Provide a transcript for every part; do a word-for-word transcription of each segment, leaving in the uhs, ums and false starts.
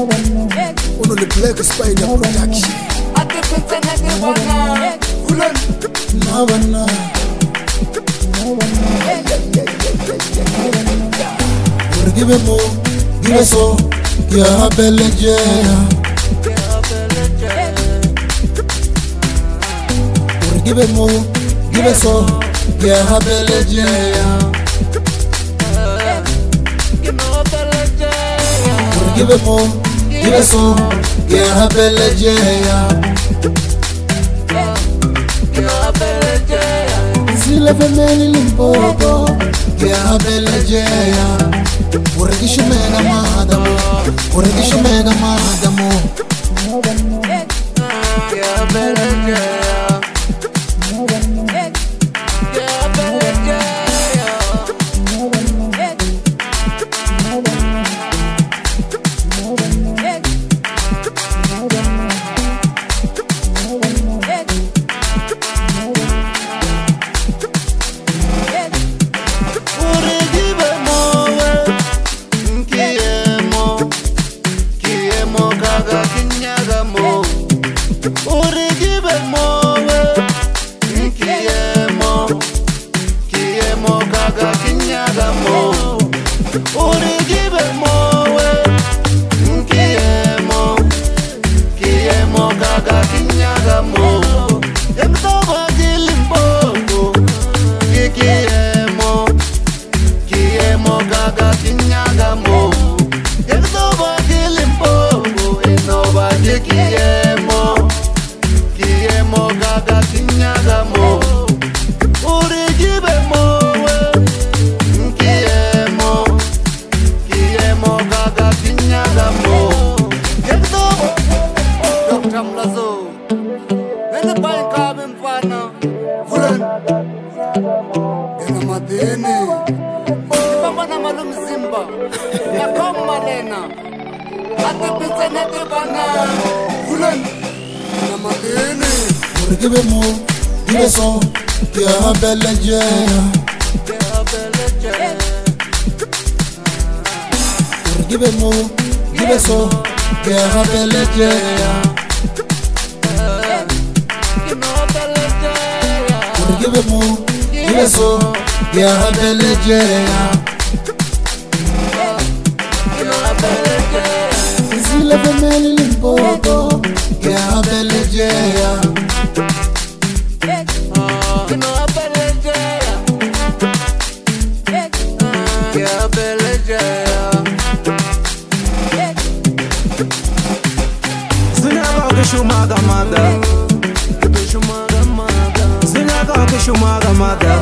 Uno le Black Spider Production. Ati pizza negi bana Fulan Navana Give mo, give so, ya belle jaya. Give mo, give so, ya belle jaya. Give mo, give so, ya belle jaya. Si la famille limpopo, ya belle jaya. Uregisho mega madamo, uregisho mega madamo. Ya belle jaya, ya belle jaya. Give mo, give so, ya belle jaya. Give mo, give so, ya belle jaya. Give mo, give so, ya belle jaya. Si la famille limpopo, ya belle jaya. Shumaga mada, shumaga mada, zinyaga ke shumaga mada,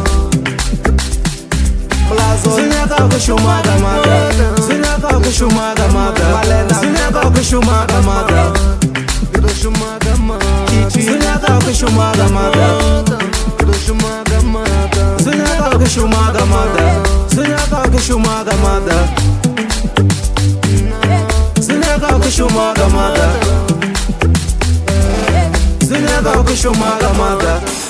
plazo zinyaga ke shumaga mada, zinyaga ke shumaga mada, zinyaga ke shumaga mada, shumaga mada, zinyaga ke shumaga mada, shumaga mada, zinyaga ke shumaga mada, zinyaga ke shumaga mada, zinyaga ke shumaga mada. Zinyaga ke shumaga mada.